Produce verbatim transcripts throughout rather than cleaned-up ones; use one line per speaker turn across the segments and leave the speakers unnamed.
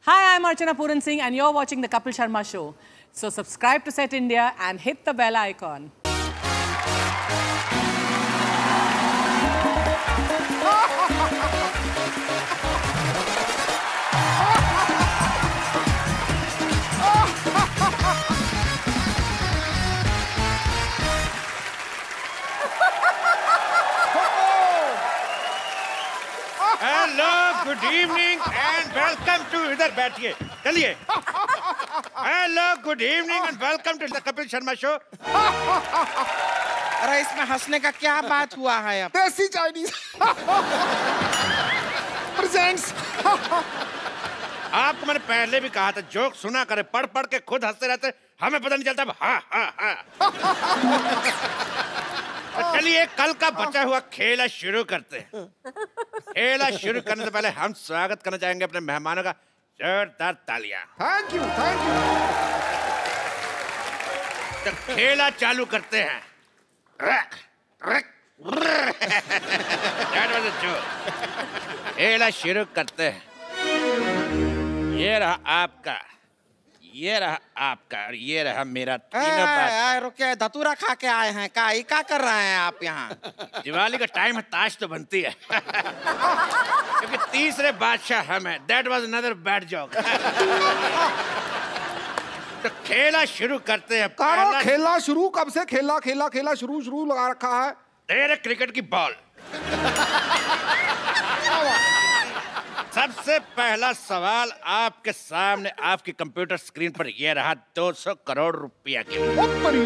Hi, I'm Archana Puran Singh and you're watching the Kapil Sharma Show. So subscribe to Set India and hit the bell icon.
Hello, good evening and welcome to इधर बैठिए चलिए Hello, good evening and welcome to the Kapil Sharma Show.
अरे इसमें हंसने का क्या बात हुआ है अब?
देसी चाइनीज प्रेजेंट्स।
आपको मैंने पहले भी कहा था जोक सुना करे, पढ़ पढ़ के खुद हंसते रहते, हमें पता नहीं चलता। हाँ हाँ हाँ। चलिए कल का बचा हुआ खेला शुरू करते हैं। खेला शुरू करने से पहले हम स्वागत करना चाहेंगे अपने मेहमानों का। जोरदार तालियां।
Thank you thank you.
तो खेला चालू करते हैं। खेला शुरू करते हैं। ये रहा आपका, ये रहा आपका और ये रहा मेरा तीनों बात।
रुके, धतूरा खा के आए हैं का? क्या कर रहे हैं आप यहाँ?
दिवाली का टाइम है, ताश तो बनती है। क्योंकि तीसरे बादशाह हम हैं। That was another bad joke. तो खेला शुरू करते हैं।
कारो खेला शुरू कब से? खेला खेला खेला शुरू शुरू लगा रखा है।
तेरे क्रिकेट की बॉल। सबसे पहला सवाल आपके सामने आपकी कंप्यूटर स्क्रीन पर यह रहा दो सौ करोड़ रुपया के लिए।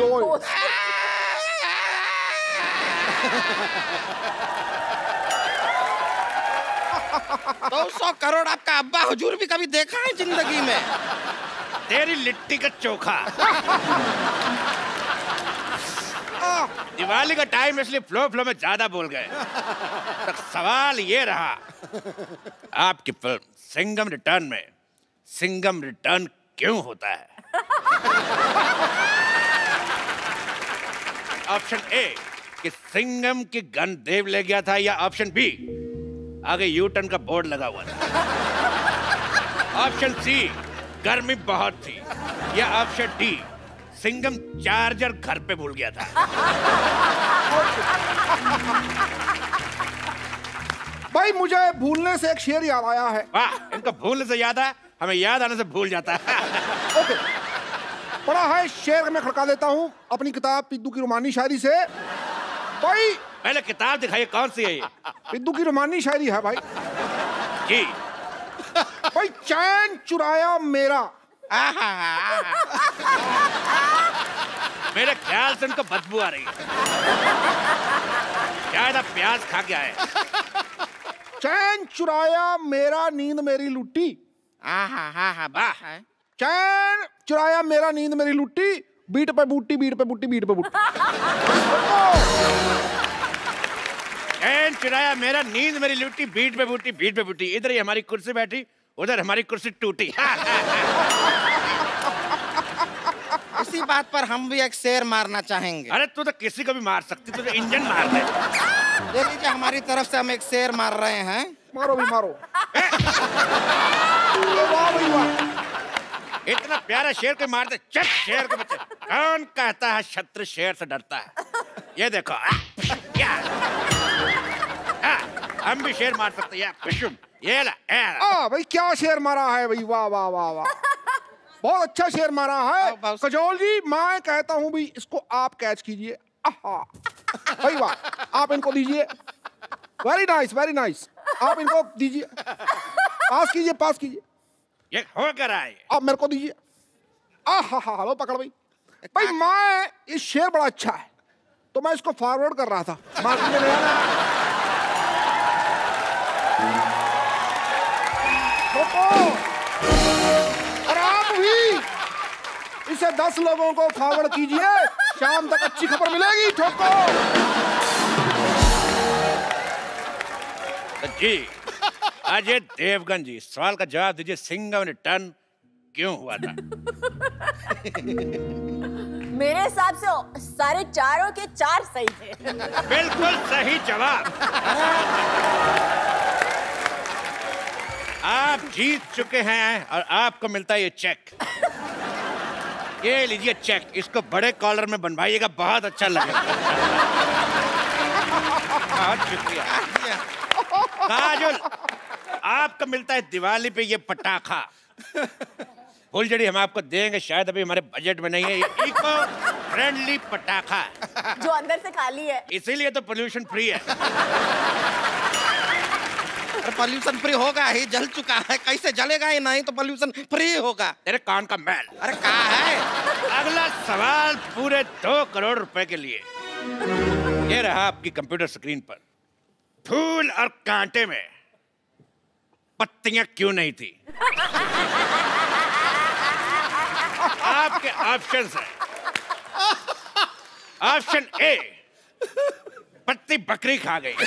दो सौ करोड़ आपका अब्बा हुजूर भी कभी देखा है जिंदगी में?
तेरी लिट्टी का चोखा। दिवाली का टाइम इसलिए फ्लो फ्लो में ज्यादा बोल गए। तो सवाल ये रहा, आपकी फिल्म सिंघम रिटर्न में सिंघम रिटर्न क्यों होता है? ऑप्शन ए कि सिंघम की गन देव ले गया था, या ऑप्शन बी आगे यू टर्न का बोर्ड लगा हुआ था, ऑप्शन सी गर्मी बहुत थी, या ऑप्शन डी सिंघम चार्जर घर पे भूल गया था।
भाई मुझे भूलने से एक शेर याद आया है।
वाह, इनको भूलने से याद है, हमें याद आने से भूल जाता है।
ओके, पढ़ा है शेर में खड़का देता हूँ अपनी किताब पिद्दू की रोमानी शायरी से। भाई
पहले किताब दिखाइए, कौन सी है ये?
पिद्दू की रोमानी शायरी है भाई
जी।
भाई चैन चुराया मेरा।
मेरे ख्याल से उनको बदबू आ रही है, शायद आप प्याज खा के आए।
चैन चुराया मेरा नींद मेरी लुट्टी। चैन चुराया मेरा नींद मेरी लुट्टी, बीट पे बूटी बीट पे बूटी बीट पे बूटी।
चैन चुराया मेरा नींद मेरी लुट्टी, बीट पे बूटी बीट पे बूटी। इधर ही हमारी कुर्सी बैठी, उधर हमारी कुर्सी टूटी।
इसी बात पर हम भी एक शेर मारना चाहेंगे।
अरे तू तो किसी को भी मार सकती, तू तो इंजन मार दे।
देख लीजिए, हमारी तरफ से हम एक शेर मार रहे हैं।
मारो भी मारो। वाह भाई वाह,
इतना प्यारा शेर को मारते। चल शेर के बच्चे, कौन कहता है शत्रु शेर से डरता है? ये देखो, क्या हम भी शेर मार सकते हैं। ये ला,
आ भाई क्या शेर मारा है भाई, वाह वाह वाह वाह, बहुत अच्छा शेर मारा है। कजोल जी, मैं कहता हूँ भाई इसको आप कैच कीजिए। भाई वाह, आप इनको दीजिए। वेरी नाइस वेरी नाइस, आप इनको दीजिए, पास कीजिए पास कीजिए।
ये हो कर आए,
आप मेरे को दीजिए। आहा हा, लो पकड़ भाई। भाई मैं, ये शेर बड़ा अच्छा है तो मैं इसको फॉरवर्ड कर रहा था मार्केट में। और आप भी इसे दस लोगों को फॉरवर्ड कीजिए, शाम तक अच्छी खबर मिलेगी। ठोको
जी। अजय देवगन जी, सवाल का जवाब दीजिए, सिंघम रिटर्न क्यों हुआ था?
मेरे हिसाब से सारे चारों के चार सही थे।
बिल्कुल सही जवाब। आप जीत चुके हैं और आपको मिलता है ये चेक। ये लीजिए चेक, इसको बड़े कॉलर में बनवाइएगा, बहुत अच्छा लगेगा। बहुत शुक्रिया। काजल, आपको मिलता है दिवाली पे ये पटाखा। फुलझड़ी हम आपको देंगे, शायद अभी हमारे बजट में नहीं है। ये इको फ्रेंडली पटाखा
जो अंदर से खाली है,
इसीलिए तो पोल्यूशन फ्री है।
पोल्यूशन फ्री होगा ही, जल चुका है, कैसे जलेगा ही नहीं तो पोल्यूशन फ्री होगा।
तेरे कान का मैल।
अरे कहा है?
अगला सवाल पूरे दो करोड़ रुपए के लिए। ये रहा आपकी कंप्यूटर स्क्रीन पर। फूल और कांटे में पत्तियां क्यों नहीं थी? आपके ऑप्शंस हैं। ऑप्शन ए, पत्ती बकरी खा गई।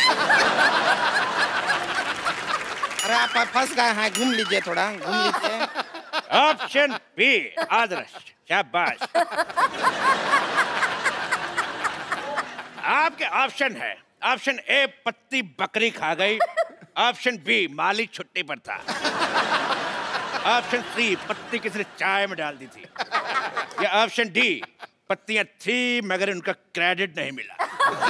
अरे आप फंस गए हैं, घूम लीजिए, थोड़ा घूम लीजिए।
ऑप्शन बी, आदर्श, शाबाश। आपके ऑप्शन है, ऑप्शन ए पत्ती बकरी खा गई, ऑप्शन बी माली छुट्टी पर था, ऑप्शन सी पत्ती किसी ने चाय में डाल दी थी, या ऑप्शन डी पत्तियां थी मगर उनका क्रेडिट नहीं मिला।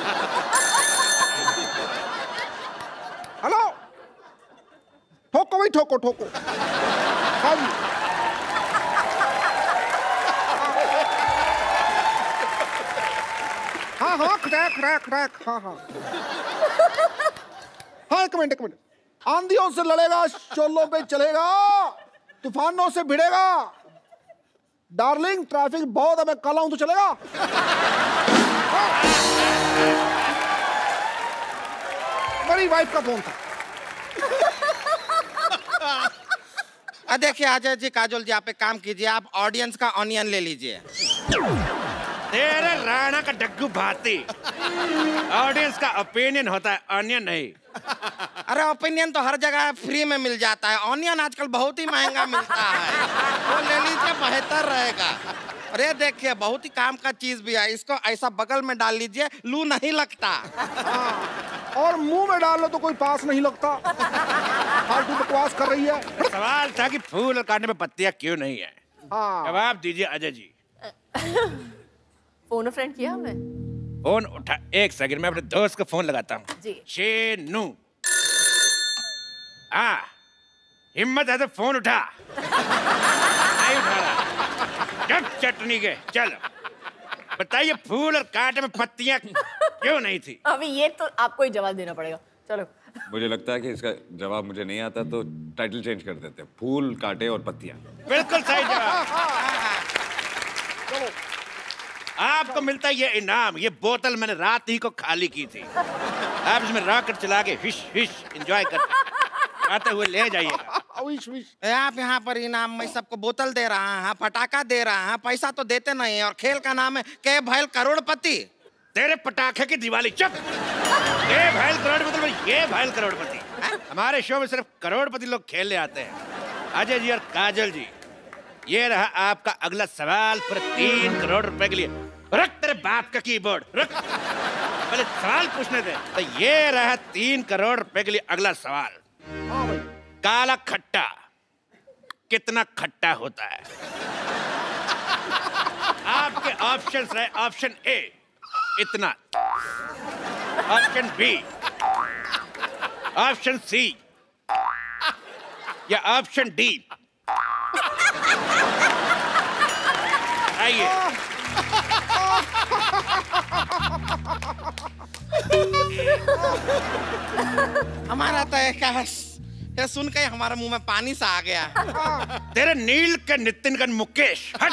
हेलो, ठोको भाई, ठोको ठोको। हाँ जी, हाँ हाँ, क्रैक क्रैक क्रैक, हाँ हाँ हाँ। एक मिनट एक मिनट। आंधियों से लड़ेगा, शोलों पे चलेगा, तूफानों से भिड़ेगा। डार्लिंग, ट्रैफिक बहुत है, मैं कल आऊं तो चलेगा? मेरी वाइफ का फोन था।
देखिए अजय जी, काजल जी, आप एक काम कीजिए, आप ऑडियंस का ऑनियन ले लीजिए।
तेरे राणा का डग्गू भाती। ऑडियंस का ओपिनियन होता है, ऑनियन नहीं।
अरे ओपिनियन तो हर जगह फ्री में मिल जाता है, ऑनियन आजकल बहुत ही महंगा मिलता है, वो ले लीजिए, बेहतर रहेगा। अरे देखिए, बहुत ही काम का चीज भी है, इसको ऐसा बगल में डाल लीजिए, लू नहीं लगता।
हाँ, और मुंह में डाल लो तो कोई पास नहीं लगता। फालतू बकवास कर रही है।
सवाल था कि फूल और कांटे में पत्तियां क्यों नहीं है।
हाँ,
जवाब दीजिए अजय जी।
फोन फ्रेंड किया हमने।
फोन उठा, एक सेकंड में अपने दोस्त को फोन लगाता हूँ।
जी।
शेनू, हाँ, हिम्मत है तो फोन उठा। नहीं उठा रहा। जब चटनी के, चलो बताइए, फूल और कांटे में पत्तियां क्यों नहीं थी?
अभी ये तो आपको ही जवाब देना पड़ेगा। चलो।
मुझे लगता है कि इसका जवाब मुझे नहीं आता, तो टाइटल चेंज कर देते हैं, फूल, कांटे और पत्तियां।
बिल्कुल सही जवाब। आपको मिलता है ये इनाम। ये बोतल मैंने रात ही को खाली की थी। आप इसमें रॉकेट चला के हिश हिश एंजॉय करते आते हुए ले जाइएगा।
आप यहाँ पर इनाम में सबको बोतल दे रहा है, पटाखा दे रहा है, पैसा तो देते नहीं है, और खेल का नाम है के भैल करोड़पति।
तेरे पटाखे की दिवाली, चुप। ये भैल करोड़पति, ये भैल करोड़पति। हमारे शो में सिर्फ करोड़पति लोग खेलने आते हैं। अजय जी और काजल जी, ये रहा आपका अगला सवाल पर तीन करोड़ रुपए के लिए। रख तेरे बाप का कीबोर्ड, रख। पहले सवाल पूछने दे। तो ये रहा तीन करोड़ रुपए के लिए अगला सवाल। काला खट्टा कितना खट्टा होता है? आपके ऑप्शंस रहे, ऑप्शन ए इतना, ऑप्शन बी, ऑप्शन सी, या ऑप्शन डी। आइए।
हमारा तो एक ये सुन के हमारे मुंह में पानी सा आ गया।
तेरे नील के नितिन का मुकेश, हट।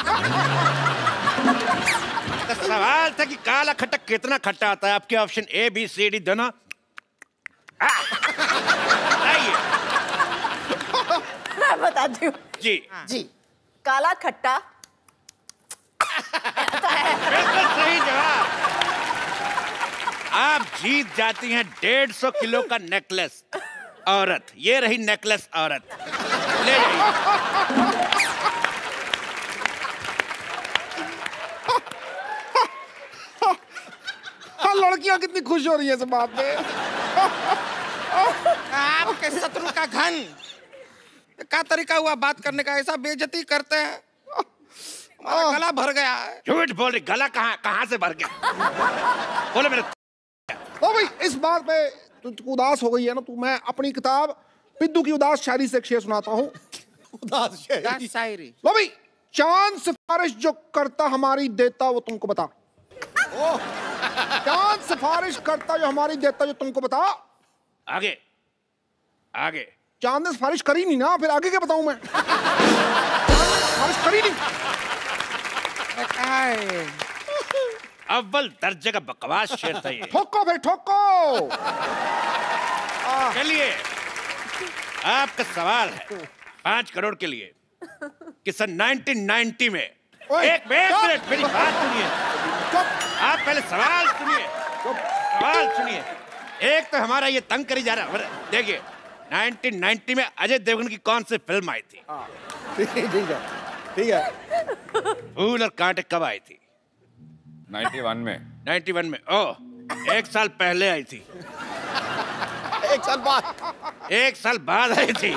तो सवाल था कि काला खट्टा कितना खट्टा आता है? आपके option A B C D दोनों। आइए
मैं बताती हूँ
जी।
जी, काला खट्टा।
बिल्कुल सही जवाब। आप जीत जाती हैं डेढ़ सौ किलो का नेकलेस औरत। ये रही नेकलेस औरत, ले जाइए।
हाँ, लड़कियां कितनी खुश हो रही है इस बात पे।
आपके शत्रु का घन क्या तरीका हुआ बात करने का? ऐसा बेइज्जती करते हैं, हमारा गला भर गया है।
झूठ बोल रही, गला कहाँ कहाँ से भर गया? बोलो मेरे।
तो भाई इस बात पे तू उदास हो गई है ना तू, मैं अपनी किताब पिद्दू की उदास शायरी से एक शेर सुनाता हूँ।
उदास शायरी। शायरी।
लो भाई, चांद सिफारिश जो करता हमारी देता वो तुमको बता। चांद सिफारिश करता जो हमारी देता जो तुमको बता।
आगे आगे।
चांद ने सिफारिश करी नहीं ना, फिर आगे क्या बताऊं मैं? सिफारिश करी नहीं।
अव्वल दर्जे का बकवास शेर था ये।
ठोको फिर ठोको।
चलिए आपका सवाल है पांच करोड़ के लिए कि सन नाइनटीन नाइंटी में एक मिनट मेरी बात सुनिए। आप पहले सवाल सुनिए, सवाल सुनिए। एक तो हमारा ये तंग करी जा रहा है। देखिए नाइनटीन नाइंटी में अजय देवगन की कौन सी फिल्म आई थी?
ठीक है ठीक है।
फूल और कांटे कब आई थी?
इक्यानवे में।
इक्यानवे में। ओह, एक साल पहले आई थी।
एक साल बाद।
एक साल बाद आई थी।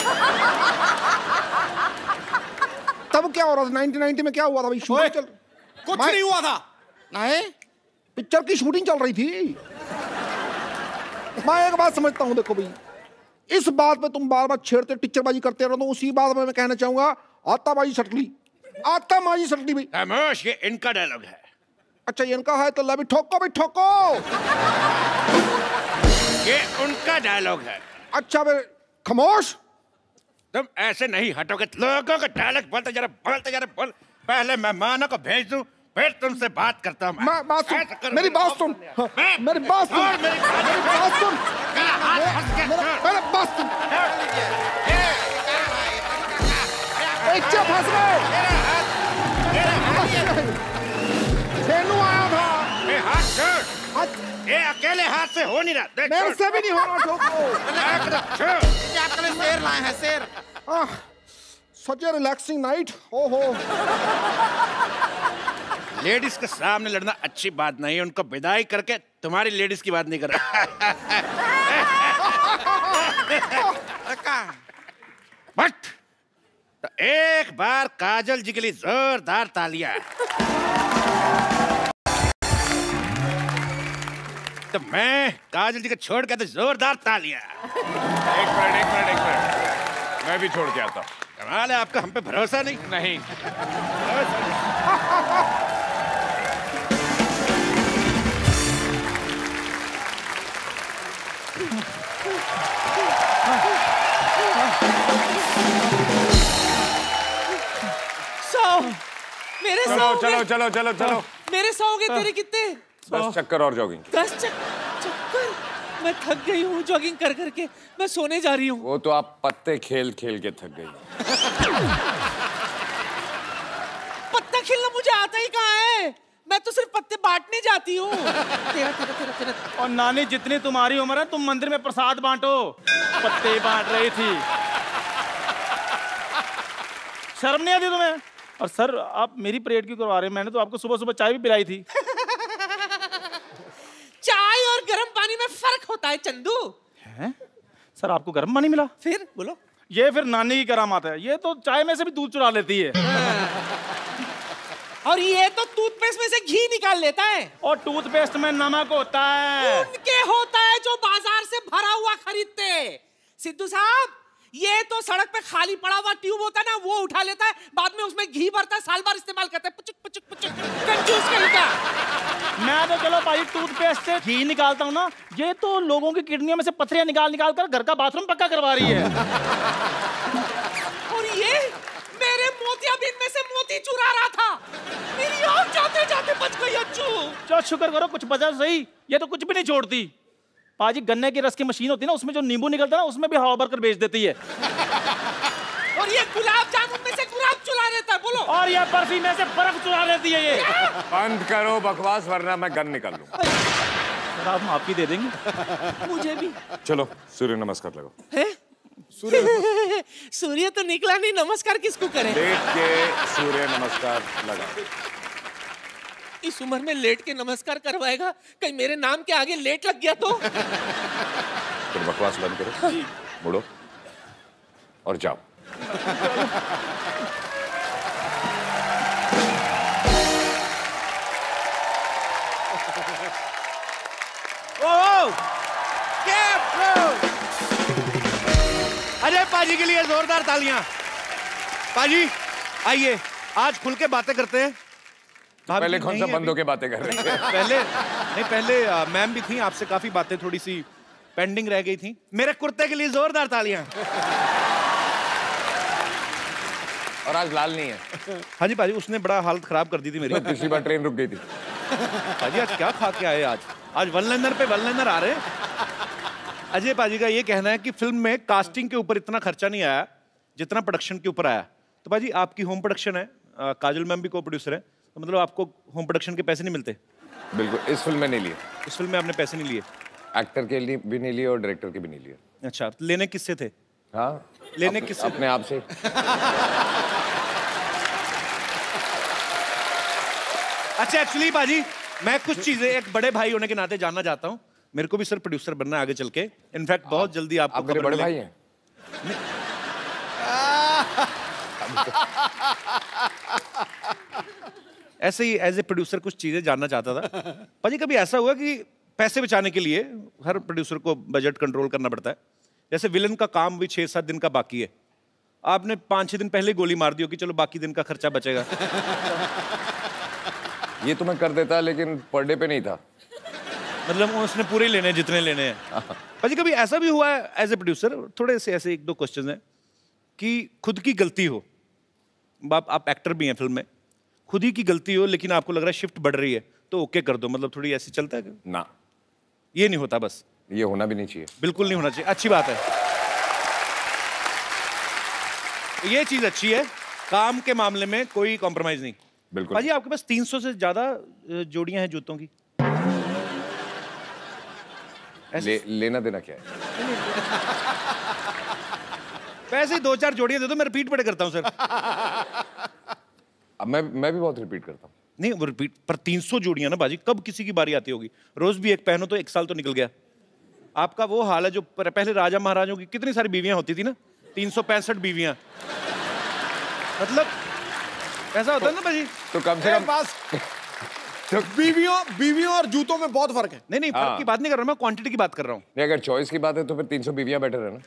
तब क्या हो रहा था? नाइनटीन नाइंटी में क्या हुआ था भाई? शूटिंग चल
कुछ नहीं हुआ था। नहीं,
पिक्चर की शूटिंग चल रही थी। मैं एक बात समझता हूँ, देखो भाई इस बात पे तुम बार बार छेड़ते टिच्चरबाजी करते रहो, तो उसी बात में मैं कहना चाहूंगा आताबाजी सटली, आताबाजी सटली भाई।
खामोश, ये इनका डायलॉग है।
अच्छा ये इनका है तो ला भी ठोको भाई ठोको।
ये उनका डायलॉग है।
अच्छा फिर खामोश।
तुम ऐसे नहीं हटोगे, लोगों का डायलॉग बोलते जा रहे बोलते जा रहे बोल। पहले मेहमानों को भेज दूं फिर तुमसे बात करता हूँ।
मैं बात सुन, मेरी बात सुन, मेरी बात सुन, मेरी बात सुन, मेरी बात सुन। फंस गए। खेलू आया था।
ये हाथ छोड़। ये अकेले हाथ से हो नहीं रहा।
मेरे से भी नहीं हो रहा।
आपके लिए शेर लाए हैं, शेर।
Such a relaxing night. ओहो।
लेडीज के सामने लड़ना अच्छी बात नहीं है। उनको विदाई करके तुम्हारी लेडीज की बात नहीं कर रहा। बट तो एक बार काजल जी के लिए जोरदार तालियां। तो मैं काजल जी को छोड़ के तो जोरदार तालियां।
एक मिनट एक मिनट एक मिनट, मैं भी छोड़ के आता हूँ।
कमाल है, आपका हम पे भरोसा नहीं?
नहीं।
मेरे
चलो चलो चलो चलो चलो।
मेरे सौ गए, तेरे कितने?
दस चक्कर और जॉगिंग।
दस चक्कर? मैं थक गई हूँ जॉगिंग कर करके, मैं सोने जा रही हूँ।
वो तो आप पत्ते खेल खेल के थक गई।
पत्ता खेलना मुझे आता ही कहाँ है, मैं तो सिर्फ पत्ते बांटने जाती हूँ। तेरा तेरा तेरा तेरा।
और नानी जितनी तुम्हारी उम्र है तुम मंदिर में प्रसाद बांटो, पत्ते बांट रही थी। शर्म नहीं आती तुम्हें? और सर आप मेरी परेड क्यों करवा रहे हैं? मैंने तो आपको सुबह सुबह चाय भी पिलाई थी।
चाय और गर्म पानी में फर्क होता है चंदू।
हैं? सर आपको गर्म पानी मिला?
फिर बोलो।
ये फिर नानी की करामात है, ये तो चाय में से भी दूध चुरा लेती है।
और ये तो टूथपेस्ट में से घी निकाल लेता है।
और टूथपेस्ट में नमक होता है।
उनके होता है जो बाजार से भरा हुआ खरीदते। सिद्धू साहब, ये तो सड़क पे खाली पड़ा हुआ ट्यूब होता है ना, वो उठा लेता है, बाद में उसमें घी भरता है, साल भर इस्तेमाल करता है। पुचुक पुचुक पुचुक कंजूस कहीं का।
मैं तो चलो भाई टूथपेस्ट से घी निकालता हूँ ना, ये तो लोगों की किडनियों में से पथरियां निकाल निकाल कर घर का बाथरूम पक्का करवा रही है।
और ये मेरे मोतियाबिंद में से मोती चुरा रहा था, मेरी आँख जाते जाते बच गई। अच्छू
चलो शुक्र करो कुछ बचा सही, ये तो कुछ भी नहीं छोड़ती। पाजी गन्ने की रस की मशीन होती है ना, उसमें जो नींबू निकलता है ना, उसमें भी हवा भरकर बेच देती है।
और ये गुलाब जामुन में से गुलाब चुरा लेता है। बोलो।
और ये बर्फी में से बर्फ चुरा लेती है ये।
बंद करो बकवास वरना मैं गन निकाल लूं।
सर आप माफी दे देंगे?
मुझे भी।
चलो सूर्य नमस्कार लगाओ।
है? सूर्य सूर्य तो निकला नहीं, नमस्कार किसको करें?
लेट के सूर्य नमस्कार लगाओ।
इस उम्र में लेट के नमस्कार करवाएगा, कहीं मेरे नाम के आगे लेट लग गया तो?
फिर बकवास बंद करो, मुड़ो और जाओ।
अजय पाजी के लिए जोरदार तालियां। पाजी आइए, आज खुल के बातें करते हैं।
पहले कौन सा बंदों के बातें कर रहे थे?
पहले नहीं, पहले मैम भी थी, आपसे काफी बातें थोड़ी सी पेंडिंग रह गई थी। मेरे कुर्ते के लिए जोरदार तालियां।
और आज लाल नहीं है।
हाँ जी पाजी, उसने बड़ा हालत खराब कर दी थी मेरी।
पिछली बार ट्रेन रुक गई थी।
पाजी आज क्या खा के आए? आज आज वन लाइनर पे वन लाइनर आ रहे हैं। अजय पाजी का ये कहना है कि फिल्म में कास्टिंग के ऊपर इतना खर्चा नहीं आया जितना प्रोडक्शन के ऊपर आया। तो पाजी आपकी होम प्रोडक्शन है, काजल मैम भी को प्रोड्यूसर है, तो मतलब आपको होम प्रोडक्शन के पैसे नहीं मिलते?
बिल्कुल, इस फिल्म में नहीं लिए।
इस फिल्म में आपने पैसे नहीं लिए?
एक्टर के लिए भी नहीं लिए और डायरेक्टर के भी नहीं लिए।
अच्छा, तो लेने किससे थे?
हाँ,
लेने
अप,
किससे?
अपने आप से।
अच्छा, एक्चुअली बाजी मैं कुछ चीजें एक बड़े भाई होने के नाते जानना चाहता हूँ। मेरे को भी सर प्रोड्यूसर बनना है आगे चल के। इनफैक्ट बहुत जल्दी आपको
आप मेरे बड़े भाई हैं।
ऐसे ही एज ए प्रोड्यूसर कुछ चीजें जानना चाहता था। पाजी कभी ऐसा हुआ कि पैसे बचाने के लिए हर प्रोड्यूसर को बजट कंट्रोल करना पड़ता है, जैसे विलन का काम भी छह सात दिन का बाकी है, आपने पांच छह दिन पहले गोली मार दी हो कि चलो बाकी दिन का खर्चा बचेगा?
ये तो मैं कर देता, लेकिन पर डे पे नहीं था।
मतलब उसने पूरे लेने हैं जितने लेने हैं। पाजी कभी ऐसा भी हुआ है एज ए प्रोड्यूसर, थोड़े से ऐसे एक दो क्वेश्चन हैं, कि खुद की गलती हो, आप, आप एक्टर भी हैं फिल्म में, खुद ही की गलती हो लेकिन आपको लग रहा है शिफ्ट बढ़ रही है तो ओके कर दो, मतलब थोड़ी ऐसी चलता है?
ना,
ये नहीं होता। बस
ये होना भी नहीं चाहिए।
बिल्कुल नहीं होना चाहिए। अच्छी बात है, ये चीज अच्छी है। काम के मामले में कोई कॉम्प्रोमाइज नहीं।
बिल्कुल।
पाजी आपके पास तीन सौ से ज्यादा जोड़ियां हैं जूतों की।
ले, लेना देना क्या है?
वैसे ही दो चार जोड़ियां दे दो, मैं रिपीट बड़े करता हूं सर।
अब मैं मैं भी बहुत रिपीट करता हूँ।
नहीं वो रिपीट पर तीन सौ जोड़ियां ना बाजी, कब किसी की बारी आती होगी? रोज भी एक पहनो तो एक साल तो निकल गया। आपका वो हाल है जो पहले राजा महाराजों की कितनी सारी बीवियां होती थी ना, तीन सौ पैंसठ बीवियां। मतलब ऐसा होता है ना बाजी।
तो कम से कम
पास बीवियों बीवियों और जूतों में बहुत फर्क है।
नहीं नहीं, फर्क की बात नहीं कर रहा मैं, क्वांटिटी की बात कर रहा हूँ।
नहीं, अगर चॉइस की बात है तो फिर तीन सौ बीवियां बेटर है ना।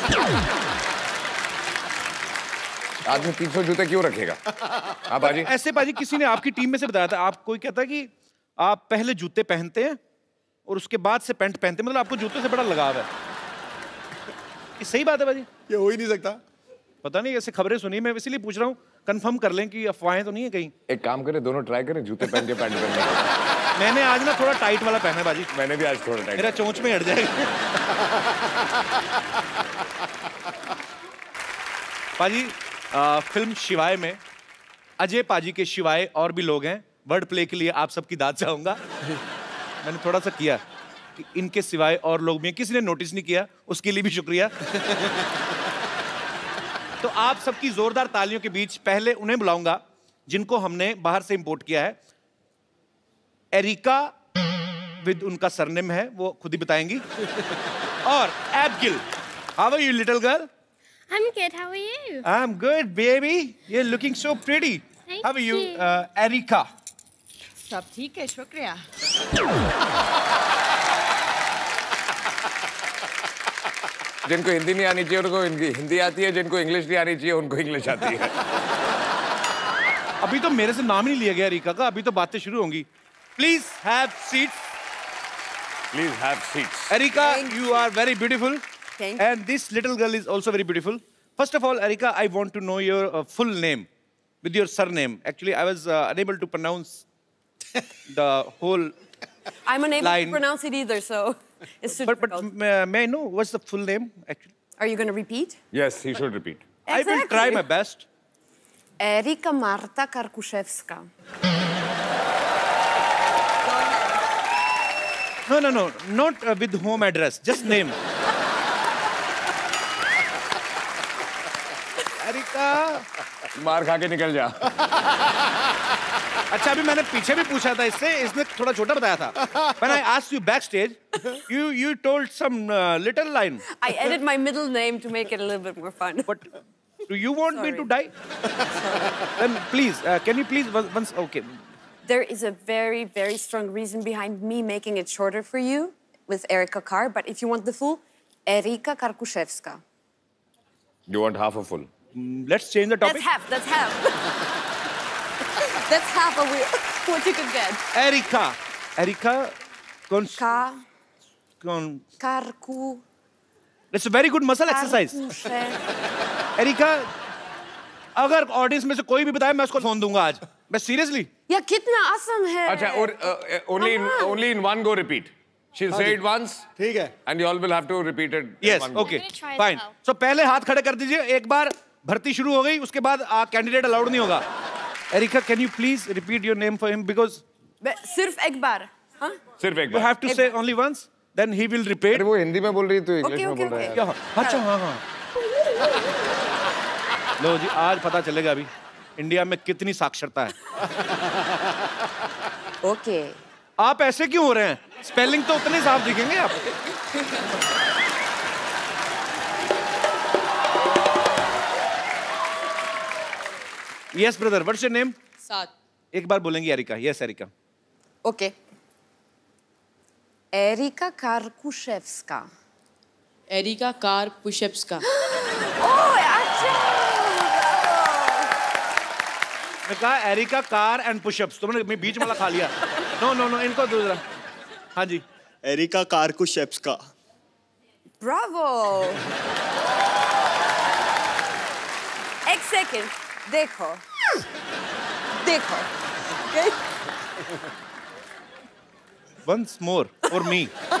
आदमी तीन सौ जूते क्यों रखेगा? हाँ बाजी।
ऐसे बाजी किसी ने आपकी टीम में से बताया था, आप कोई कहता है कि आप पहले जूते पहनते हैं और उसके बाद से पैंट पहनते हैं, मतलब आपको जूतों से बड़ा लगाव है। ये सही बात है बाजी?
ये हो ही नहीं सकता।
पता नहीं, ऐसे खबरें सुनी, मैं इसीलिए पूछ रहा हूँ, कंफर्म कर लें कि अफवाहें तो नहीं है कहीं।
एक काम करें, दोनों ट्राई करें, जूते पहन के पैंट पहनने।
मैंने आज ना थोड़ा टाइट वाला पहना है बाजी।
मैंने भी आज थोड़ा टाइट।
मेरा चोंच में हट जाएगा। पाजी आ, फिल्म शिवाय में अजय पाजी के शिवाय और भी लोग हैं। वर्ड प्ले के लिए आप सबकी दाद चाहूंगा। मैंने थोड़ा सा किया कि इनके सिवाय और लोग भी हैं, किसी ने नोटिस नहीं किया, उसके लिए भी शुक्रिया। तो आप सबकी जोरदार तालियों के बीच पहले उन्हें बुलाऊंगा जिनको हमने बाहर से इंपोर्ट किया है। एरिका विद उनका सरनेम है, वो खुद ही बताएंगी। और Abigail, how are you little girl?
I'm good. How are you?
I'm good, baby. You're looking so pretty.
Thank
How are you,
you.
uh, Erika?
सब ठीक है, शुक्रिया।
जिनको हिंदी नहीं आनी चाहिए उनको हिंदी हिंदी आती है, जिनको इंग्लिश नहीं आनी चाहिए उनको इंग्लिश आती है।
अभी तो मेरे से नाम ही नहीं लिया गया एरिका का, अभी तो बातें शुरू होंगी। Please have seats.
Please have seats.
Erika, you are very beautiful.
Thank
And this little girl is also very beautiful. First of all, Erika, I want to know your uh, full name with your surname. Actually, I was uh, unable to pronounce the whole
I'm unable
line.
to pronounce it either, so it's too
But, but
difficult.
may, may I know what's the full name, actually?
Are you going to repeat?
Yes, he should repeat.
I will try my best.
Erika Marta Karkuszewska.
No, no, no. Not uh, with home address. Just name. Erika.
मार खा के निकल जा।
अच्छा, अभी मैंने पीछे भी पूछा था इससे, इसने थोड़ा छोटा बताया था। When I asked you backstage, you you told some uh, little line.
I added my middle name to make it a little bit more fun.
But Do you want me to die? Then please, uh, can you please once? Okay.
There is a very, very strong reason behind me making it shorter for you with Erika Kaar, but if you want the full, Erika Karkushevska.
You want half a full?
Mm, let's change the topic.
That's half, that's half. That's half of what you could get.
Erika. Erika. Con
Ka.
Con
Karku.
That's a very good muscle exercise. Erika, अगर audience में से कोई भी बताए मैं उसको phone दूंगा आज. मैं seriously.
या कितना आसान है.
अच्छा, और uh, only in, only in one go repeat. She'll say it once.
ठीक है.
And you all will have to repeat it.
Yes,
in one
okay,
go.
fine. So पहले हाथ खड़े कर दीजिए. एक बार भर्ती शुरू हो गई, उसके बाद कैंडिडेट अलाउड नहीं होगा. Erika, can you please repeat your name for him because?
सिर्फ एक बार. हाँ?
सिर्फ एक
बार. You have to say only once. Then he will repeat.
अरे वो हिंदी में बोल रही है तो इंग्लिश में बोल रहा है.
क्या? अच्छा हाँ हाँ. लो जी, आज पता चलेगा अभी इंडिया में कितनी साक्षरता है.
ओके.
आप ऐसे क्यों हो रहे हैं? स्पेलिंग तो उतने साफ दिखेंगे आप. Yes, brother. What's your name?
सात.
एक बार बोलेंगी Erika. Yes, Erika.
Okay. Erika Karkushevska.
Erika कार पुशअप्सका.
ओह, अच्छा.
मैं कहा एरिका कार एंड पुशअप्स. तुमने बीच वाला खा लिया. नो नो नो इनको दूसरा. हाँ जी.
Erika Karkushevska.
ब्रावो. एक सेकंड. देखो. देखो.
Once more for me.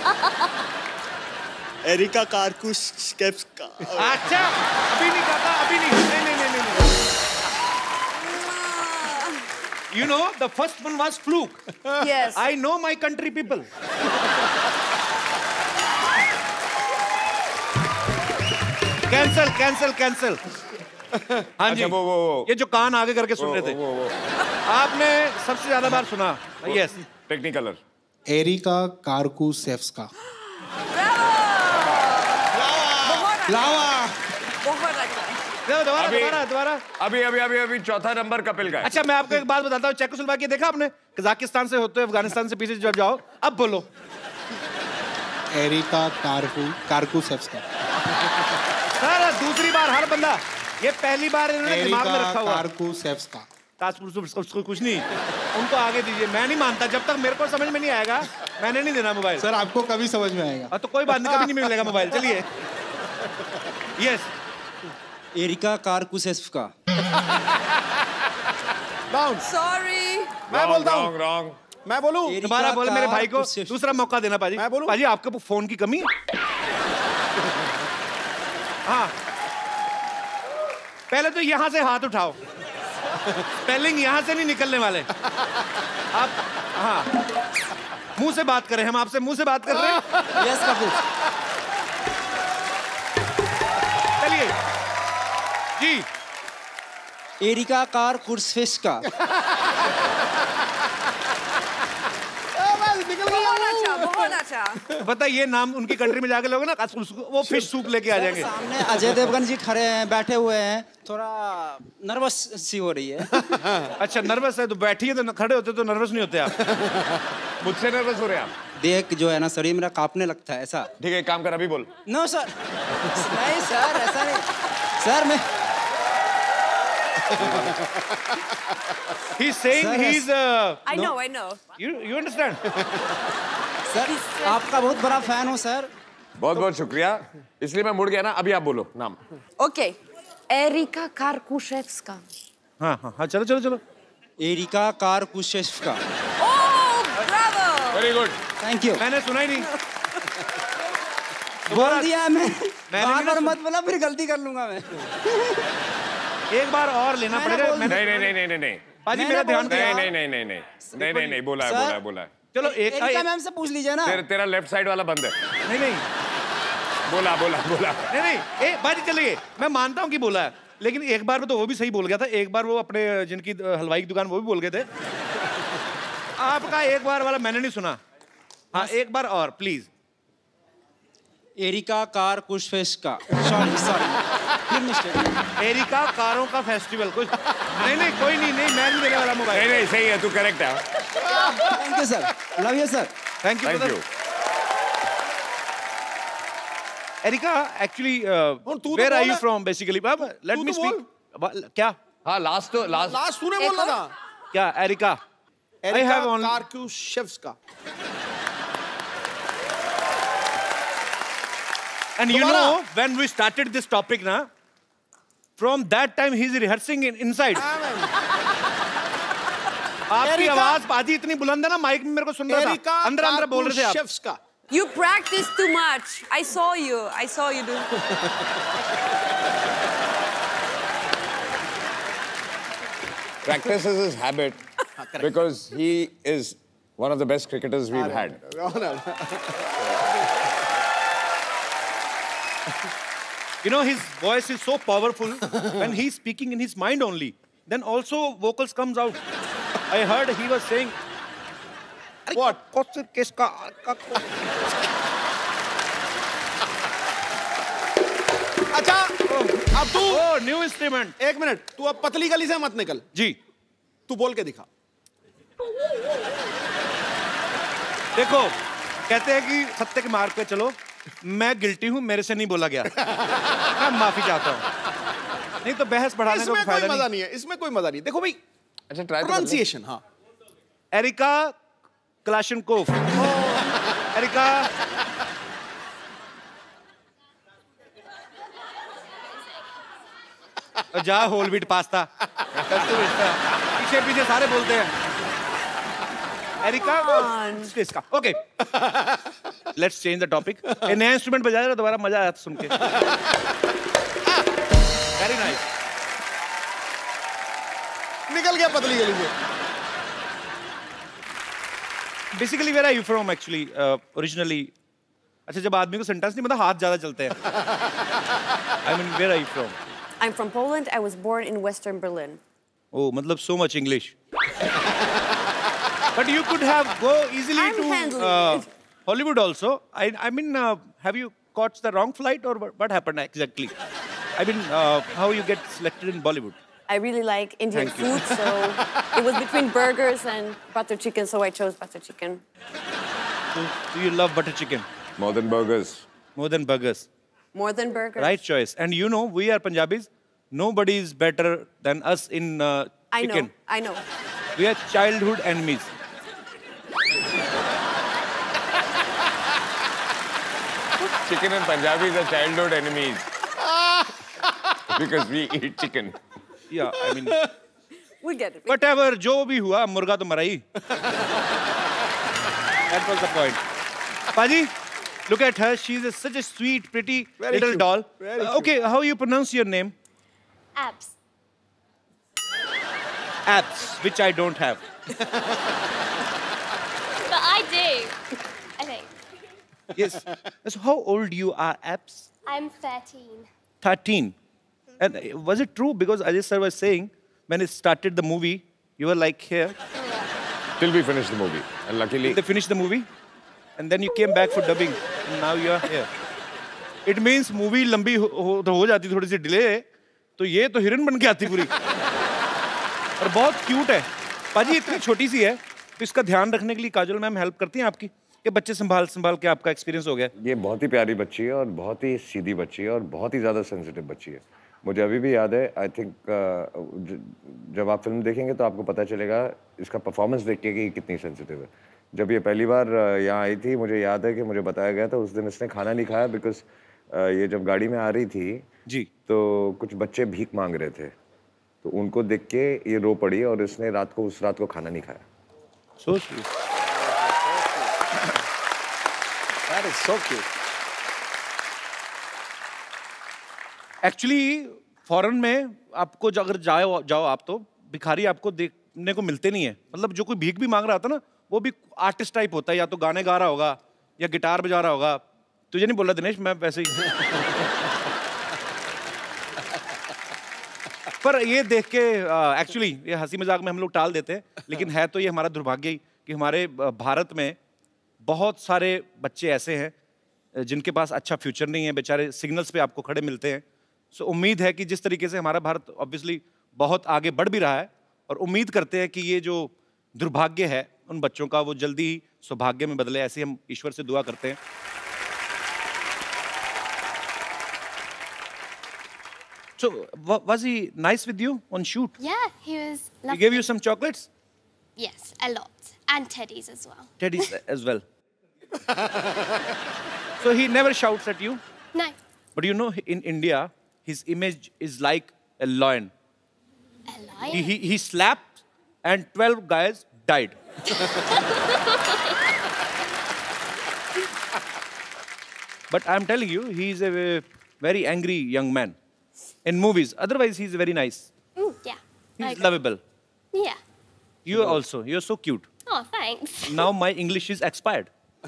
Erika Karkushevska.
अच्छा, अभी नहीं कहता, अभी नहीं. नहीं नहीं नहीं नहीं. You know, the first one was fluke.
Yes.
I know my country people. Cancel, cancel, cancel. हाँ जी.
वो वो
ये जो कान आगे करके सुन रहे थे.
वो वो
आपने सबसे ज्यादा बार सुना. Yes.
Technicolor.
Erika Karkushevska.
Lava. बहुत अच्छा.
दोबारा दोबारा दोबारा.
अभी अभी अभी अभी चौथा नंबर कपिल का है.
अच्छा मैं आपको एक बात बताता हूँ. चेकोस्लोवाकिया देखा आपने? कजाकिस्तान से होते हुए अफगानिस्तान से पीछे जब जाओ. अब बोलो.
एरिका कार्कु कार्कुशेव्स्का.
सर दूसरी बार हर बंदा. ये पहली बार इन्होंने दिमाग में रखा हुआ.
कार्कुशेव्स्का.
कुछ नहीं. उनको आगे दीजिए. मैं नहीं मानता जब तक मेरे को समझ में नहीं आएगा. मैंने नहीं देना मोबाइल.
सर आपको कभी समझ में आएगा.
तो कोई बात नहीं, कभी नहीं मिलेगा मोबाइल. चलिए. Yes.
Erika Karkushevska.
Down.
Sorry.
मैं बोलता हूँ.
Wrong wrong.
मैं बोलूँ.
दोबारा बोले मेरे भाई को. दूसरा मौका देना पाजी.
मैं बोलूँ.
पाजी आपके फोन की कमी है. हाँ. पहले तो यहाँ से हाथ उठाओ. स्पेलिंग यहाँ से नहीं निकलने वाले. आप हाँ मुंह से बात करें. हम आपसे मुंह से बात कर रहे हैं.
यस कपिल.
चलिए जी.
एरिका कार्कुशेव्स्का.
बहुत अच्छा.
पता ये नाम उनकी कंट्री में जाके लोगे ना वो फिश सूप लेके आ जाएंगे.
सामने अजय देवगन जी खड़े हैं, बैठे हुए हैं. थोड़ा नर्वस सी हो रही है.
अच्छा नर्वस है तो बैठिए. तो खड़े होते तो नर्वस नहीं होते आप.
मुझसे नर्वस हो रहे हैं आप?
देख जो है ना शरीर मेरा कांपने लगता है ऐसा.
ठीक है एक काम कर अभी बोल.
No sir. नहीं सर ऐसा नहीं. सर मैं
He's saying
Sir,
he's. Uh,
I know, I know.
You you understand?
Sir आपका बहुत बड़ा फैन हूँ सर.
बहुत बहुत शुक्रिया. इसलिए मैं मुड़ गया ना. अभी आप बोलो नाम.
ओके. Erika Karkushevska.
हाँ हाँ हाँ चलो चलो चलो.
Erika Karkushevska.
Oh bravo.
Very good.
Thank you.
मैंने सुना ही नहीं.
बोल दिया मैं.
मैंने
बार मत बोला फिर गलती कर लूंगा मैं.
एक बार और लेना पड़ेगा.
नहीं नहीं नहीं नहीं नहीं नहीं.
पाजी मेरा ध्यान दे.
नहीं नहीं नहीं नहीं नहीं नहीं नहीं नहीं बोला है बोला है बोला है.
चलो एक
एरिका मैम से पूछ लीजिए ना.
तेरा तेरा लेफ्ट साइड वाला बंद है.
नहीं नहीं
बोला बोला बोला.
नहीं नहीं ए बाजी चलिए. मैं मानता हूँ कि बोला है लेकिन एक बार में तो वो भी सही बोल गया था. एक बार वो अपने जिनकी हलवाई की दुकान वो भी बोल गए थे. आपका एक बार वाला मैंने नहीं सुना. हाँ एक बार और प्लीज.
एरिका कार कुछ फेस का सॉरी सॉरी
एरिका कारों का फेस्टिवल कुछ नहीं नहीं कोई नहीं नहीं मैं नहीं देने वाला मोबाइल
नहीं नहीं सही है तू करेक्ट है
thank you sir love you sir
thank you
thank you
Erika actually where are you from basically let me speak क्या
हाँ लास्ट तो लास्ट
लास्ट तूने बोला था
क्या एरिका आई हैव ओनली
कारक्यू शेफ्स का
And you know, when we started this topic, na, from that time he's rehearsing in, inside. आपकी आवाज बाजी इतनी बुलंद है ना माइक में मेरे को सुन रहा था अंदर अंदर बोल रहे थे आप
शेफ्स का
You practice too much. I saw you. I saw you do.
Practice is his habit because he is one of the best cricketers we've had.
You know, his voice is so powerful when he's speaking in his mind only. Then also vocals comes out. I heard he was saying, "What? किसका?"
अच्छा अब तू
Oh, new instrument.
एक minute तू अब पतली गली से मत निकल
जी
तू बोल के दिखा
देखो कहते हैं कि सत्य के मार्ग पे चलो मैं गिल्टी हूं मेरे से नहीं बोला गया मैं माफी चाहता हूं नहीं तो बहस बढ़ाने का फायदा
मजा नहीं है इसमें कोई मजा नहीं देखो भाई
अच्छा ट्राई
प्रोनाउंसिएशन हाँ
एरिका क्लाशनकोफ एरिका जा होल व्हीट पास्ता पीछे पीछे सारे बोलते हैं एरिका इसका okay let's change the topic ये नया इंस्ट्रूमेंट बजा रहा दोबारा मजा आया सुन के वेरी नाइस
निकल गया पतली गली से
basically where are you from actually originally अच्छा जब आदमी को सेंटेंस नहीं मतलब हाथ ज्यादा चलते हैं I mean where are you from
I'm from Poland. I was born in Western Berlin.
Oh, मतलब so much English. But you could have go easily
I'm
to
handling
uh,
it.
Hollywood also. I, I mean, uh, have you caught the wrong flight or what, what happened exactly? I mean, uh, how you get selected in Bollywood?
I really like Indian
Thank you.
food, so it was between burgers and butter chicken, so I chose butter chicken.
So, so you love butter chicken?
More than burgers.
More than burgers.
More than burgers.
Right choice. And you know, we are Punjabis. Nobody is better than us in uh,
I
chicken.
know. I know.
We are childhood enemies.
Chicken and Punjabis are childhood enemies. Because we eat chicken.
Yeah, I mean.
We get it.
Whatever, जो भी हुआ मुर्गा तो मरा ही. That was the point. Paji, look at her. She's a, such a sweet, pretty
Very
little
cute.
doll.
Very
Uh, okay, how you pronounce your name?
Abs.
Abs, which I don't have.
But I do. I think.
Yes. So how old you are, Abs?
I'm thirteen.
thirteen. And uh, was it true? Because Ajay sir was saying when it started the movie, you were like here.
Till we finished the movie. And luckily...
They finished the movie. And then you came back for dubbing. And now you are here. It means movie लंबी हो, हो, तो हो जाती थोड़ी सी delay तो ये तो हिरन बन के आती पूरी और बहुत क्यूट है पाजी इतनी छोटी सी है तो इसका ध्यान रखने के लिए काजल मैम हेल्प करती हैं आपकी ये बच्चे संभाल संभाल के आपका एक्सपीरियंस हो गया
ये बहुत ही प्यारी बच्ची है और बहुत ही सीधी बच्ची है और बहुत ही ज़्यादा सेंसिटिव बच्ची है मुझे अभी भी याद है आई थिंक जब आप फिल्म देखेंगे तो आपको पता चलेगा इसका परफॉर्मेंस देख के कि कितनी सेंसिटिव है जब ये पहली बार यहाँ आई थी मुझे याद है कि मुझे बताया गया था उस दिन इसने खाना नहीं खाया बिकॉज ये जब गाड़ी में आ रही थी
जी तो
कुछ बच्चे भीख मांग रहे थे तो उनको देख के ये रो पड़ी और इसने रात को उस रात को खाना नहीं खाया
so
That is so cute.
Actually foreign में आपको जो अगर जाओ जाओ आप तो भिखारी आपको देखने को मिलते नहीं है मतलब जो कोई भीख भी मांग रहा था ना वो भी आर्टिस्ट टाइप होता है या तो गाने गा रहा होगा या गिटार बजा रहा होगा तुझे नहीं बोला दिनेश मैं वैसे ही पर ये देख के एक्चुअली ये हंसी मजाक में हम लोग टाल देते हैं लेकिन है तो ये हमारा दुर्भाग्य ही कि हमारे भारत में बहुत सारे बच्चे ऐसे हैं जिनके पास अच्छा फ्यूचर नहीं है, बेचारे सिग्नल्स पे आपको खड़े मिलते हैं। सो उम्मीद है कि जिस तरीके से हमारा भारत ऑब्वियसली बहुत आगे बढ़ भी रहा है, और उम्मीद करते हैं कि ये जो दुर्भाग्य है उन बच्चों का वो जल्दी ही सौभाग्य में बदले, ऐसे हम ईश्वर से दुआ करते हैं। So, was he nice with you on shoot?
Yeah, he was lovely.
He gave you some chocolates?
Yes, a lot. And teddies as well.
Teddies as well. So he never shouts at you?
No.
But you know, in India, his image is like a lion.
A lion?
He, he, he slapped and twelve guys died. But I'm telling you, he's a very angry young man. In movies. Otherwise, he's very nice.
Mm, yeah.
He's
Okay.
lovable.
Yeah.
You also. You're so cute.
Oh, thanks.
Now my English is expired.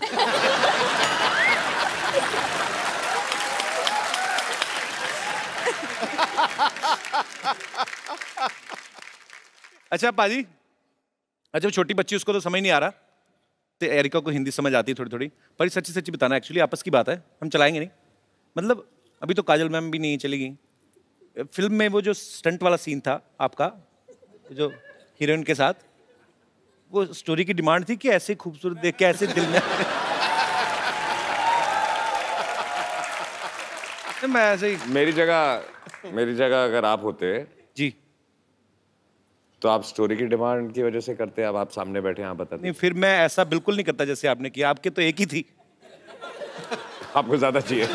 अच्छा पाजी, अच्छा वो छोटी बच्ची उसको तो समझ नहीं आ रहा, तो एरिका को हिंदी समझ आती है थोड़ी थोड़ी, पर सच्ची सच्ची बताना, एक्चुअली आपस की बात है, हम चलाएंगे नहीं। मतलब अभी तो काजल मैम भी नहीं चलेगी। फिल्म में वो जो स्टंट वाला सीन था आपका, जो हीरोइन के साथ, वो स्टोरी की डिमांड थी कि ऐसे खूबसूरत देख के ऐसे दिल में मैं ऐसे ही।
मेरी जगह मेरी जगह अगर आप होते
जी,
तो आप स्टोरी की डिमांड की वजह से करते। अब आप सामने बैठे हैं, आप बताते।
नहीं, फिर मैं ऐसा बिल्कुल नहीं करता जैसे आपने किया। आपके तो एक ही थी,
आपको ज्यादा चाहिए।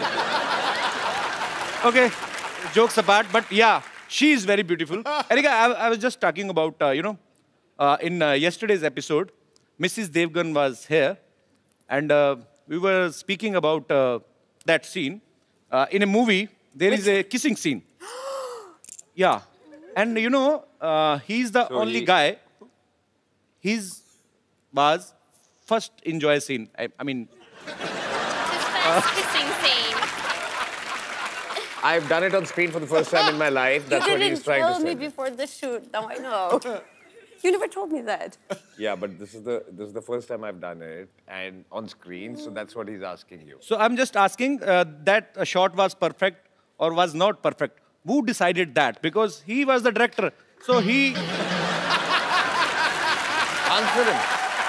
Okay, jokes apart, but yeah, she is very beautiful. Erika, I, I was just talking about, uh, you know, uh, in uh, yesterday's episode, Missus Devgn was here, and uh, we were speaking about uh, that scene. Uh, in a movie, there is a kissing scene. Yeah, and you know, uh, he's the
So
only
he-
guy. His was first enjoy scene. I, I mean,
First kissing scene.
I've done it on screen for the first time in my life. That's
you
what he's
didn't
trying
tell
to
me
say.
before the shoot. Now I know. You never told me that.
Yeah, but this is the this is the first time I've done it and on screen, so that's what he's asking you.
so I'm just asking uh, that a shot was perfect or was not perfect. Who decided that? Because he was the director. So he...
Answer him.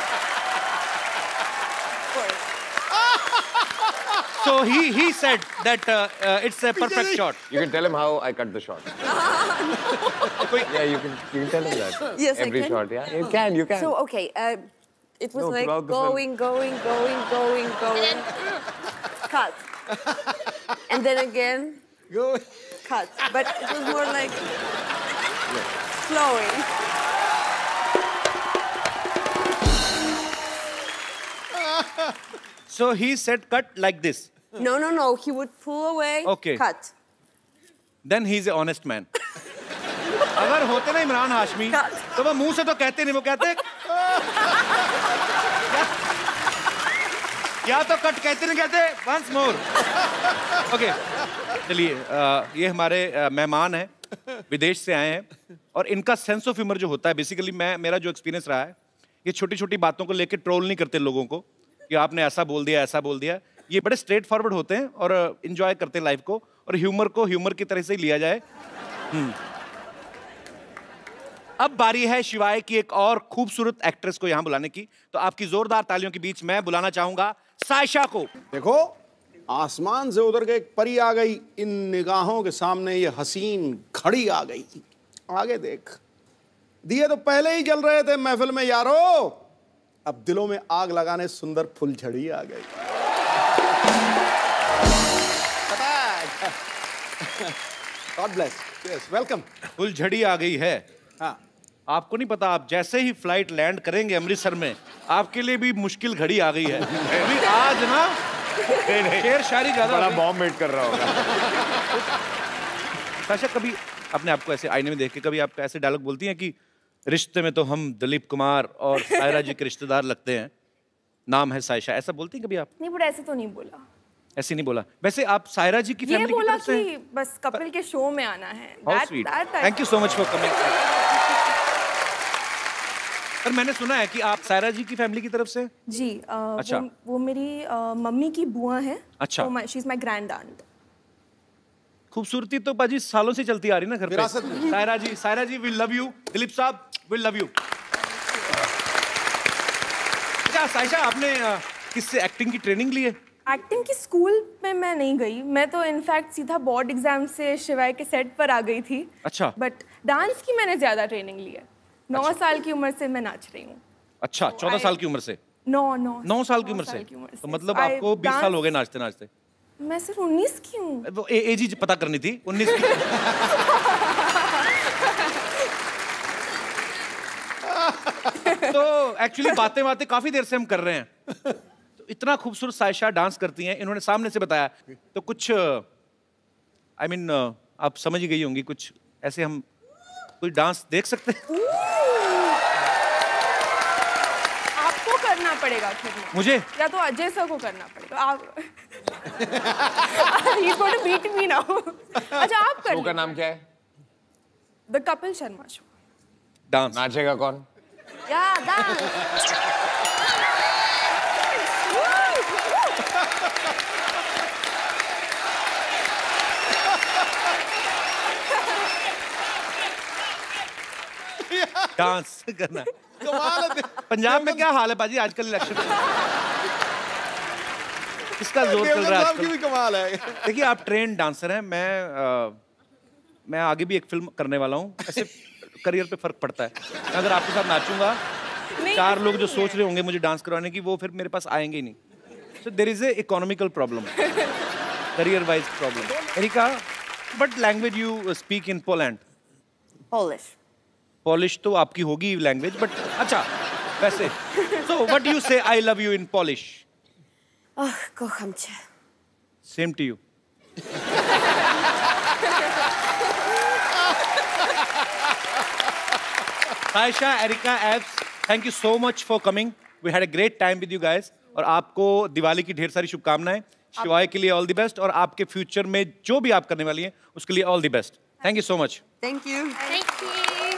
So he, he said that uh, uh, it's a perfect shot.
You can tell him how I cut the shot. Yeah, you can you can tell him that.
Yes, I
Every
can.
shot, yeah. You can, you can.
So, okay, uh, it was
No,
like
throughout the film.
going, going, going, going, going, cut. And then again, cut. But it was more like flowing.
So he said cut like this.
No, no, no. He would pull away,
Okay.
cut.
Then he's an honest man. अगर होते ना इमरान हाशमी, तो वो मुंह से तो कहते नहीं, वो कहते या तो कट कहते नहीं कहते once more. Okay. चलिए, अ, ये हमारे अ, मेहमान हैं, विदेश से आए हैं, और इनका सेंस ऑफ ह्यूमर जो होता है, बेसिकली मैं मेरा जो एक्सपीरियंस रहा है, ये छोटी छोटी बातों को लेकर ट्रोल नहीं करते लोगों को कि आपने ऐसा बोल दिया ऐसा बोल दिया। ये बड़े स्ट्रेट फॉरवर्ड होते हैं और इंजॉय करते हैं लाइफ को, और ह्यूमर को ह्यूमर की तरह से ही लिया जाए। हम्म। अब बारी है शिवाय की एक और खूबसूरत एक्ट्रेस को यहाँ बुलाने की, तो आपकी जोरदार तालियों के बीच मैं बुलाना चाहूंगा सायशा को।
देखो, आसमान से उतर के एक परी आ गई, इन निगाहों के सामने ये हसीन घड़ी आ गई। आगे देख, दिए तो पहले ही जल रहे थे महफिल में यारो, अब दिलों में आग लगाने सुंदर फुलझड़ी आ गई। God bless. Yes, welcome.
फुलझड़ी आ गई है।
हाँ।
आपको नहीं पता, आप जैसे ही फ्लाइट लैंड करेंगे अमृतसर में, आपके लिए भी मुश्किल घड़ी आ गई है। अभी आज ना शेर शायरी ज्यादा
बड़ा बॉम्ब मेट कर रहा होगा।
सायशा, कभी अपने आप को ऐसे आईने में देख के कभी आप ऐसे डायलॉग बोलती हैं कि रिश्ते में तो हम दिलीप कुमार और सायरा जी के रिश्तेदार लगते हैं, नाम है सायशा, ऐसा बोलती हैं कभी आप?
नहीं, बट ऐसे तो नहीं बोला।
ऐसे नहीं बोला। वैसे आप सायरा जी की
ये
फैमिली की
बोला
तरफ से?
कि बस कपिल के शो में आना है।
How
That-
sweet.
that I-
Thank you so much for coming.
पर मैंने सुना है कि आप सायरा जी की फैमिली की तरफ से?
जी आ,
अच्छा।
वो, वो मेरी आ, मम्मी की बुआ है।
अच्छा।
She is my grand aunt.
खूबसूरती तो पाजी सालों से चलती आ रही ना घर पे। Saira ji, Saira ji, we love you. Dilip साहब, वी लव यू। अच्छा सायशा, आपने किससे एक्टिंग की ट्रेनिंग ली है?
एक्टिंग की स्कूल में मैं नहीं गई, मैं तो इनफैक्ट सीधा बोर्ड एग्जाम से शिवाय के सेट पर आ गई थी।
अच्छा।
बट डांस की मैंने ज्यादा ट्रेनिंग ली है। नौ अच्छा। साल की उम्र से मैं नाच रही हूँ।
अच्छा, चौदह साल की उम्र से?
नौ नौ
नौ साल की उम्र से? तो मतलब आपको बीस साल हो गए नाचते नाचते?
मैं सिर्फ उन्नीस की हूँ।
वो एज ही पता करनी थी, उन्नीस की। तो एक्चुअली बातें बातें काफी देर से हम कर रहे हैं। तो इतना खूबसूरत सायशा डांस करती हैं, इन्होंने सामने से बताया। तो कुछ आई I मीन mean, आप समझ ही गई होंगी, कुछ ऐसे हम कोई डांस देख सकते हैं?
आपको करना पड़ेगा फिर।
मुझे?
या तो अजय सर को करना पड़ेगा। आप He's going to beat me now. अच्छा आप कर।
शो का नाम क्या है?
The Kapil Sharma show.
Dance
नाचेगा कौन?
या डांस।
डांस करना। पंजाब में क्या हाल है पाजी आजकल इलेक्शन में? किसका जोर चल रहा है आजकल?
भी कमाल है।
देखिए आप ट्रेन डांसर हैं, मैं आ, मैं आगे भी एक फिल्म करने वाला हूँ। ऐसे करियर पे फर्क पड़ता है। अगर आपके साथ नाचूंगा, चार लोग जो सोच रहे होंगे मुझे डांस करवाने की, वो फिर मेरे पास आएंगे ही नहीं। So there is a economical problem, career wise problem. Erika, what language you speak in Poland?
Polish.
Polish तो आपकी होगी लैंग्वेज, बट अच्छा वैसे सो what you say I love you in Polish?
Oh, kocham cię.
Same to you. Sayesha, Erika, एब्स, thank you so much for coming. We had a great time with you guys. और आपको दिवाली की ढेर सारी शुभकामनाएं। शिवाय के लिए ऑल द बेस्ट, और आपके फ्यूचर में जो भी आप करने वाली हैं उसके लिए all the best. Thank you so much.
Thank you.
Thank you.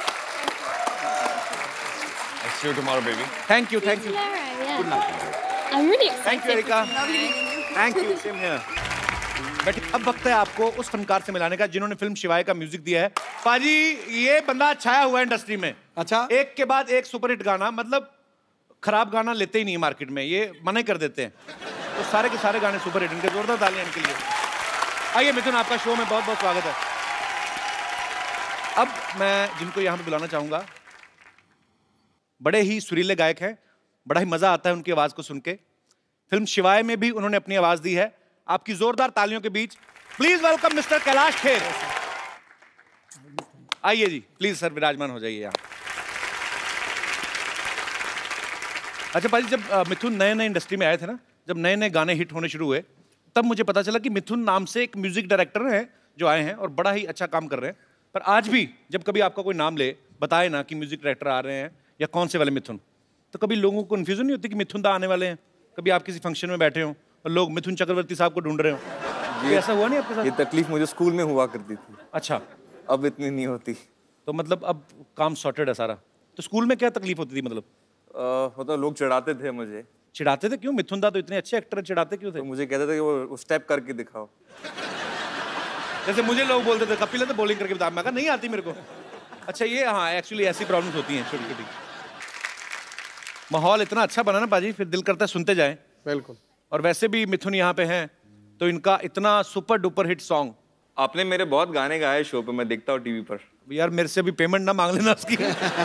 I'll see you tomorrow, baby.
Thank you, thank you.
Tomorrow, yeah.
Good luck.
I'm really excited.
Thank you, Erika. Thank you. Same here. But अब वक्त है आपको उस फनकार से मिलाने का जिन्होंने film शिवाय का म्यूजिक दिया है। पाजी, ये बंदा छाया हुआ है इंडस्ट्री में। अच्छा। एक के बाद एक सुपरहिट गाना, मतलब खराब गाना लेते ही नहीं मार्केट में, ये मना कर देते हैं। तो सारे के सारे गाने सुपरहिट। इनके जोरदार तालियां इनके लिए। आइए मिथुन, आपका शो में बहुत बहुत स्वागत है। अब मैं जिनको यहाँ पे बुलाना चाहूंगा, बड़े ही सुरीले गायक हैं, बड़ा ही मजा आता है उनकी आवाज को सुन के। फिल्म शिवाय में भी उन्होंने अपनी आवाज दी है। आपकी जोरदार तालियों के बीच please welcome mister Kailash Kher. आइए जी, प्लीज सर विराजमान हो जाइए यहाँ। अच्छा भाई, जब मिथुन नए नए इंडस्ट्री में आए थे ना, जब नए नए गाने हिट होने शुरू हुए, तब मुझे पता चला कि मिथुन नाम से एक म्यूजिक डायरेक्टर हैं जो आए हैं और बड़ा ही अच्छा काम कर रहे हैं। पर आज भी जब कभी आपका कोई नाम ले, बताए ना कि म्यूजिक डायरेक्टर आ रहे हैं या कौन से वाले मिथुन, तो कभी लोगों को कन्फ्यूजन नहीं होती कि मिथुन दा आने वाले हैं? कभी आप किसी फंक्शन में बैठे हो और लोग मिथुन चक्रवर्ती साहब को ढूंढ रहे हो, ये ऐसा हुआ नहीं आपके साथ?
ये तकलीफ मुझे स्कूल में हुआ करती थी।
अच्छा।
अब इतनी नहीं होती।
तो मतलब अब काम सॉर्टेड है सारा। तो स्कूल में क्या तकलीफ होती थी? मतलब
मतलब लोग चिढ़ाते थे मुझे।
चिढ़ाते थे? क्यों? मिथुन दा तो इतने अच्छे एक्टर, चिढ़ाते क्यों थे?
तो मुझे कहते थे कि वो स्टेप करके दिखाओ।
जैसे मुझे लोग बोलते थे कपिल है तो बॉलिंग करके बता, मैं कहा नहीं आती मेरे को। अच्छा ये, हाँ एक्चुअली ऐसी प्रॉब्लम्स होती हैं छोटी छोटी। माहौल इतना अच्छा बना ना बाजी, फिर दिल करता है सुनते जाएं।
बिल्कुल।
और वैसे भी मिथुन यहाँ पे हैं, तो इनका इतना सुपर डुपर हिट सॉन्ग।
आपने मेरे बहुत गाने गाए शो पे, मैं देखता हूँ टीवी पर।
यार मेरे से भी पेमेंट ना मांग लेना उसकी।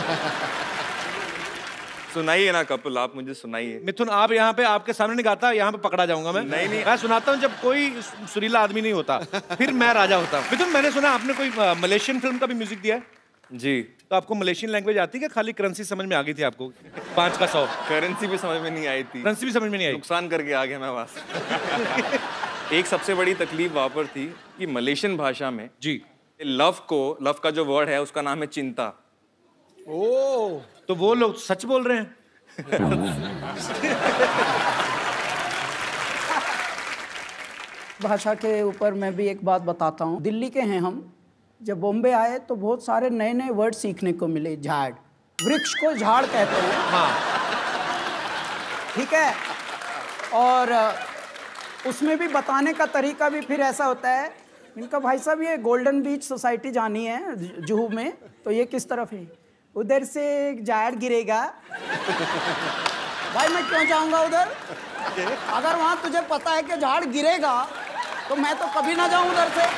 सुनाइए ना कपिल, आप मुझे सुनाइए।
मिथुन आप यहाँ पे, आपके सामने नहीं गाता, यहाँ पे पकड़ा जाऊंगा मैं।
नहीं नहीं,
मैं सुनाता हूँ जब कोई सुरीला आदमी नहीं होता, फिर मैं राजा होता हूँ। मिथुन, मैंने सुना आपने कोई मलेशियन फिल्म का भी म्यूजिक दिया है?
जी।
तो आपको मलेशियन लैंग्वेज आती है क्या? खाली करेंसी समझ में आ गई थी आपको? पांच का सौ।
करेंसी भी समझ में नहीं आई थी।
करेंसी भी समझ में नहीं आई?
नुकसान करके आ गया मैं वहां। एक सबसे बड़ी तकलीफ वहां पर थी कि मलेशियन भाषा में
जी
लव को, लव का जो वर्ड है उसका नाम है चिंता।
ओ, तो वो लोग सच बोल रहे हैं।
भाषा के ऊपर मैं भी एक बात बताता हूँ। दिल्ली के हैं हम, जब बॉम्बे आए तो बहुत सारे नए नए वर्ड सीखने को मिले। झाड़, वृक्ष को झाड़ कहते हैं।
हाँ
ठीक है, और उसमें भी बताने का तरीका भी फिर ऐसा होता है। इनका भाई साहब ये गोल्डन बीच सोसाइटी जानी है जुहू में, तो ये किस तरफ है? उधर से झाड़ गिरेगा। भाई मैं क्यों जाऊंगा उधर? अगर वहां तुझे पता है कि झाड़ गिरेगा तो मैं तो कभी ना जाऊं उधर से।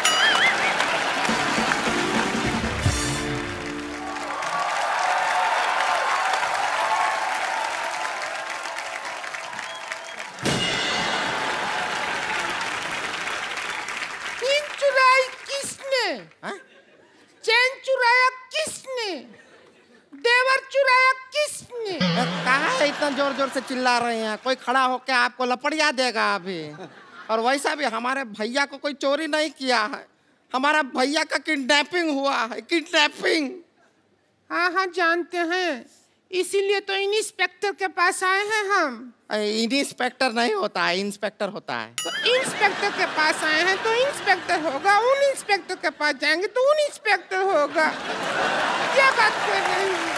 चैन चुराई किसने? चैन चुराया किसने? देवर चुराया किसने?
कहाँ है इतना जोर जोर से चिल्ला रहे हैं? कोई खड़ा होकर आपको लपड़िया देगा अभी। और वैसा भी हमारे भैया को कोई चोरी नहीं किया है, हमारा भैया का किडनैपिंग हुआ है, किडनैपिंग।
हाँ हाँ जानते हैं, इसीलिए तो इंस्पेक्टर के पास आए हैं हम।
इंस्पेक्टर नहीं होता है, इंस्पेक्टर होता है।
तो इंस्पेक्टर के पास आए हैं तो इंस्पेक्टर होगा, उन इंस्पेक्टर के पास जाएंगे तो उन इंस्पेक्टर होगा। क्या बात कर रहे हैं?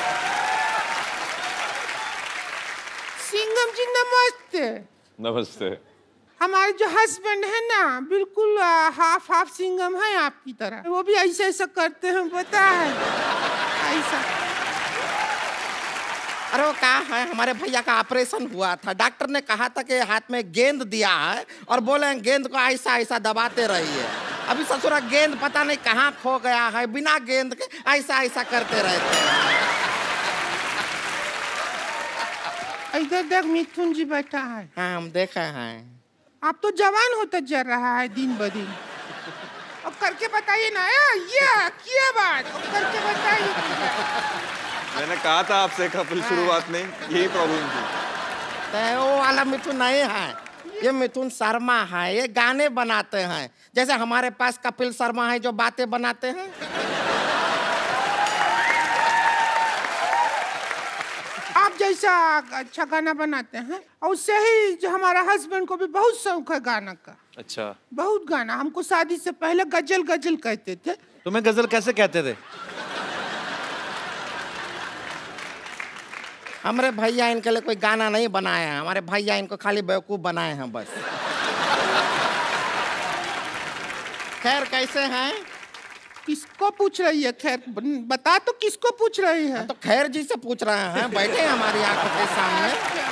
सिंघम जी नमस्ते।
नमस्ते।
हमारे जो हस्बैंड है ना, बिल्कुल हाफ हाफ सिंघम है आपकी तरह। वो भी ऐसा ऐसा करते हैं, पता है ऐसा।
अरे वो कहा है, हमारे भैया का ऑपरेशन हुआ था, डॉक्टर ने कहा था कि हाथ में गेंद दिया है और बोले गेंद को ऐसा ऐसा दबाते रहिए। अभी ससुरा गेंद पता नहीं कहाँ खो गया है, बिना गेंद के ऐसा ऐसा करते रहते हैं।
इधर देख मिथुन जी बैठा है।
हाँ हम देखे हैं।
आप तो जवान होता जा रहा है दिन ब दिन। अब करके बताइए ना, ये क्या बात, अब करके बताइए।
मैंने कहा था आपसे कपिल शुरुआत में यही प्रॉब्लम थी।
तो वो वाला मिथुन नहीं है, ये मिथुन शर्मा है, ये गाने बनाते हैं। जैसे हमारे पास कपिल शर्मा है जो बातें बनाते हैं।
आप जैसा अच्छा गाना बनाते हैं, और उससे ही जो हमारा हस्बैंड को भी बहुत शौक है गाना का।
अच्छा।
बहुत गाना, हमको शादी से पहले गजल गजल कहते थे।
तुम्हें गजल कैसे कहते थे?
हमारे भैया इनके लिए कोई गाना नहीं बनाया है, हमारे भैया इनको खाली बेवकूफ बनाए हैं बस। खैर कैसे हैं?
किसको पूछ रही है? खैर बता तो, किसको पूछ रही है?
तो खैर जी से पूछ रहे हैं, बैठे हमारी आंखों के सामने।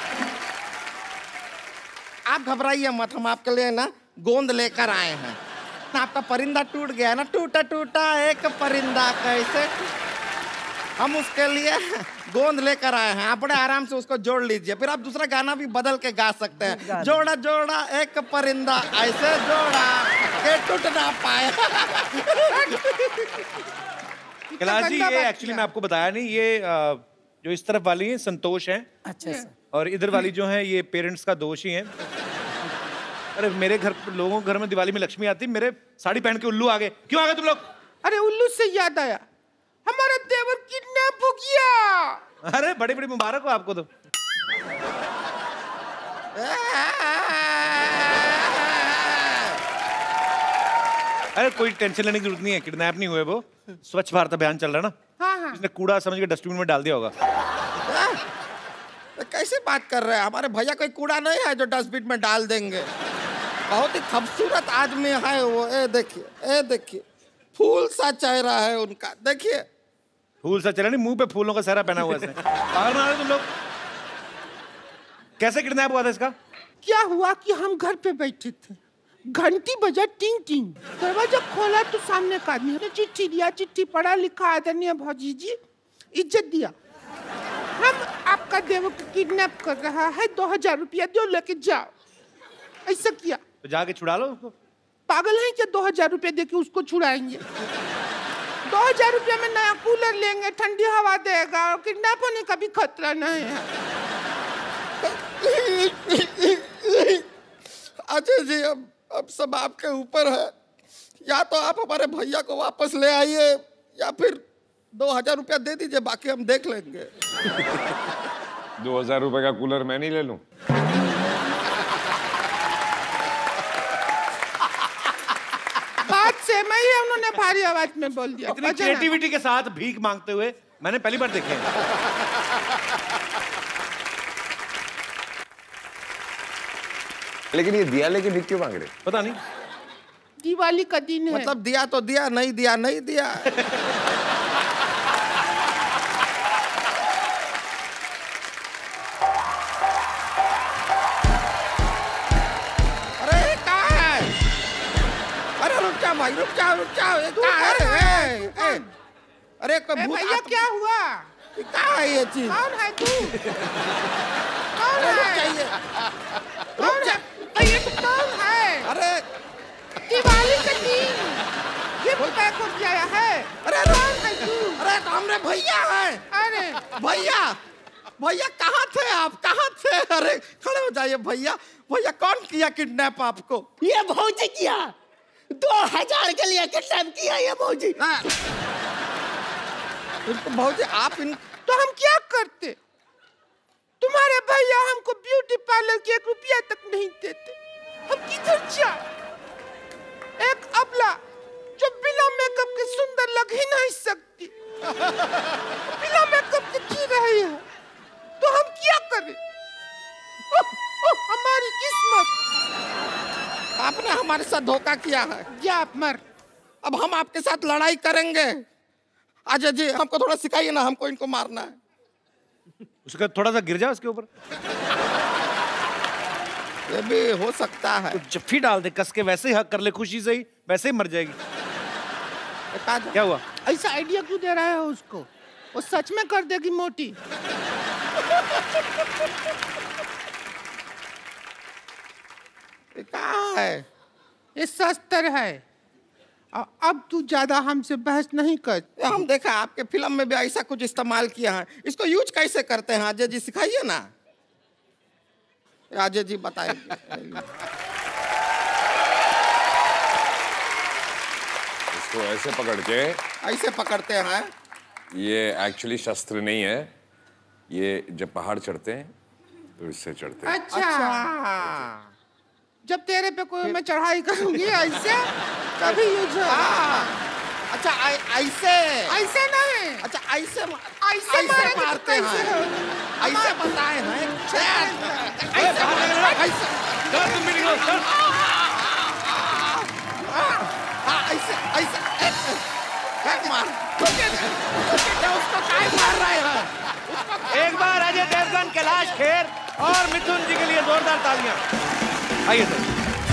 आप घबराइए मत, हम आपके लिए ना गोंद लेकर आए हैं। आपका परिंदा टूट गया ना, टूटा टूटा एक परिंदा कैसे, हम उसके लिए गोंद लेकर आए हैं। आप बड़े आराम से उसको जोड़ लीजिए, फिर आप दूसरा गाना भी बदल के गा सकते हैं। जोड़ा जोड़ा एक परिंदा ऐसे जोड़ा के टूट ना पाए।
कैलाश जी, ये एक्चुअली मैं आपको बताया नहीं, ये जो इस तरफ वाली है संतोष हैं।
अच्छा सर।
और इधर वाली जो है ये पेरेंट्स का दोष ही है। अरे मेरे घर घर घर में दिवाली में लक्ष्मी आती, मेरे साड़ी पहन के उल्लू आ गए। क्यों आ गए तुम लोग?
अरे उल्लू से याद आया, हमारा देवर किडनैप हो गया।
अरे बड़ी बड़ी मुबारक हो आपको तो। अरे कोई टेंशन लेने की जरूरत नहीं है, किडनैप नहीं हुए वो। स्वच्छ भारत अभियान चल रहा है ना।
हाँ हाँ।
इसने कूड़ा समझ के डस्टबिन में डाल दिया होगा।
कैसे बात कर रहे हैं? हमारे भैया कोई कूड़ा नहीं है जो डस्टबिन में डाल देंगे। बहुत ही खूबसूरत आदमी है वो। ए देखिए, ए देखिए, फूल सा चेहरा है उनका, देखिए।
फूल सा चेहरा नहीं, मुंह पे फूलों का सहरा पहना हुआ है। पागल ना तुम लोग। कैसे किडनैप हुआ था इसका?
क्या हुआ कि हम घर पे बैठे थे, घंटी बजा टिंग टिंग, दरवाजा खोला तो सामने का आदमी ने चिट्ठी दिया। चिट्ठी पढ़ा लिखा, आदरणीय भौजी जी, इज्जत दिया, हम आपका देवर को किडनैप कर रहा है, दो हजार रुपया दो, लेके जाओ। ऐसा किया।
तो जाके छुड़ा लो उसको।
पागल है क्या? दो हजार रुपया देके उसको छुड़ाएंगे? दो हजार रुपया में नया कूलर लेंगे, ठंडी हवा देगा, और किडनैप होने का भी खतरा नहीं है।
अजय जी, अब अब सब आपके ऊपर है। या तो आप हमारे भैया को वापस ले आइए, या फिर दो हजार रुपया दे दीजिए, बाकी हम देख लेंगे।
दो हजार रुपए का कूलर मैं नहीं ले लूं?
बात से मैं ही उन्होंने भारी आवाज में बोल दिया।
इतनी क्रिएटिविटी के साथ भीख मांगते हुए मैंने पहली बार देखे हैं।
लेकिन ये दिया लेके भिख क्यों मांग रहे?
पता नहीं।
दिवाली का दिन है।
मतलब दिया तो दिया, नहीं दिया नहीं दिया। अरे कहाँ है? अरे रुक जाओ भाई, रुक जाओ रुक जाओ। ये कहाँ है? ए, ए, अरे कोई भूत
भैया क्या हुआ?
कहाँ है ये चीज?
कौन है तू? कौन
अरे रुक
है?
जाइए।
कौन है? भैया तू कौन है?
अरे
दिवाली का दिन गिफ्ट पैक हो गया है।
अरे कौन है तू? अरे तो हमरे भैया है।
अरे
भैया भैया कहाँ थे आप? कहाँ थे? अरे खड़े हो जाइए भैया। भैया कौन किया किडनैप आपको?
ये भौजी किया। दो हजार के लिए किडनैप किया ये भौजी।
भौजी आप इन
तो हम क्या करते? तुम्हारे भैया हमको ब्यूटी पार्लर के एक रुपया तक नहीं देते। हम किधर जाए? एक अबला जो बिना मेकअप के सुंदर लग ही नहीं सकती, बिना मेकअप के जी रही है, तो हम क्या करें? ओह, ओह, हमारी किस्मत।
आपने हमारे साथ धोखा किया है।
जा आप मर।
अब हम आपके साथ लड़ाई करेंगे। अजय जी हमको थोड़ा सिखाइए ना, हमको इनको मारना है।
उसका थोड़ा सा गिर जा उसके ऊपर।
ये भी हो सकता है।
तो जफ्फी डाल दे कस के, वैसे ही हक कर ले खुशी से ही, वैसे ही मर जाएगी। क्या हुआ?
ऐसा आइडिया क्यों दे रहा है उसको? वो सच में कर देगी मोटी।
ये कहाँ है?
ये शस्त्र है। अ- अब तू ज्यादा हमसे बहस नहीं कर।
हम देखा आपके फिल्म में भी ऐसा कुछ इस्तेमाल किया है। इसको यूज कैसे करते हैं अजय जी, सिखाइए ना। अजय जी बताइए।
इसको ऐसे पकड़ के
ऐसे पकड़ते हैं।
ये एक्चुअली शस्त्र नहीं है, ये जब पहाड़ चढ़ते हैं तो इससे चढ़ते हैं।
अच्छा, अच्छा। जब तेरे पे कोई मैं चढ़ाई करूंगी ऐसे तभी यूज हो।
अच्छा ऐसे
ऐसे नहीं।
अच्छा ऐसे
ऐसे
ऐसे मारते हैं। ऐसे बताए हैं। ऐसे ऐसे ऐसे मार। उसको काय मार रहे हैं?
एक बार अजय देवगन, कैलाश खेर और मिथुन जी के लिए जोरदार तालियां। आइए सर।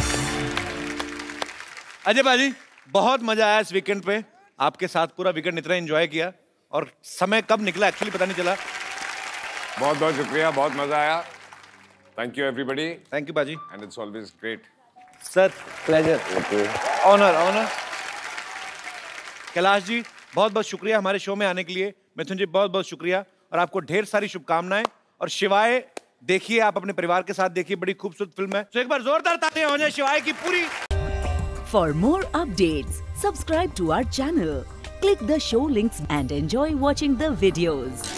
अजय भाजी बहुत मजा आया इस वीकेंड पे, आपके साथ पूरा वीकेंड इतना एंजॉय किया और समय कब निकला एक्चुअली पता नहीं चला।
बहुत बहुत शुक्रिया, बहुत मजा आया। Thank you everybody.
Thank you बाजी।
And it's always great.
Sir pleasure, honour honour. Kailash ji बहुत बहुत शुक्रिया हमारे शो में आने के लिए। मिथुन जी बहुत बहुत शुक्रिया और आपको ढेर सारी शुभकामनाएं। और शिवाय देखिए, आप अपने परिवार के साथ देखिए, बड़ी खूबसूरत फिल्म है। तो एक बार जोरदार तालियां हो जाए शिवाय की पूरी।
For more updates, subscribe to our channel, click the show links and enjoy watching the videos.